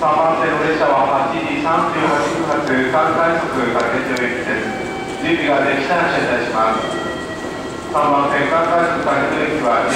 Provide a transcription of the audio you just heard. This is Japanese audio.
3番線の列車は8時38分発関西速竹千代行きです。準備ができたら車いたします。3番線関西速竹千代行きは